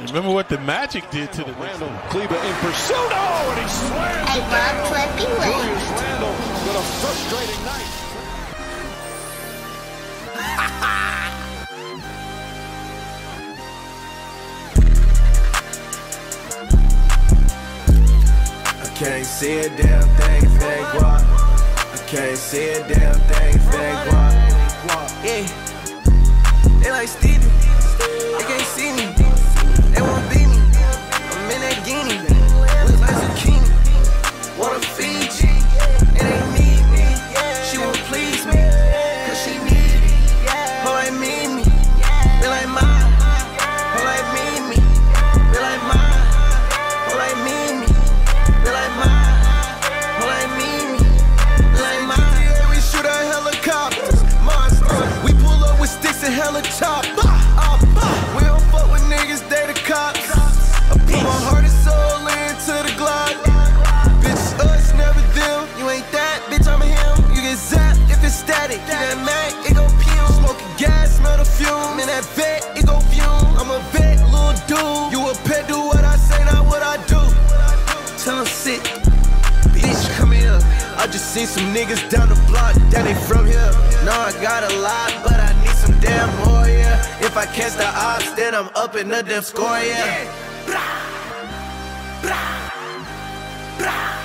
Remember what the Magic did to the Randle, Kleber in pursuit. Oh, and he slams it down. Julius Randle with a frustrating night. I can't see a damn thing if it ain't guap. I can't see a damn thing if it ain't guap. Yeah, they like Stevie. They can't see me. They won't beat me. I'm in that guinea. Look like zucchini. Wanna feed you. It ain't need me. She won't please me. Cause she need me. Her like me. They like mine. Her like me. They like mine. Her like me. They like mine. Her like me. They like mine. We shoot at helicopters. Monsters. We pull up with sticks and helicopters. We don't fuck with niggas, they the cops. I put my heart and soul into the Glock. Bitch, us, never them. You ain't that, bitch, I'm him. You get zapped if it's static. You that Mac, it gon' fume. Smoking gas, smell the fume. In that vet, it gon' fume. I'm a vet, little dude. You a pet, do what I say, not what I do. Tell him sit. Bitch, come here. I just seen some niggas down the block that ain't from here. No, I got a lot, but I need some damn more, yeah. If I catch the ops, then I'm up in the damn score, yeah. Brah, brah, brah.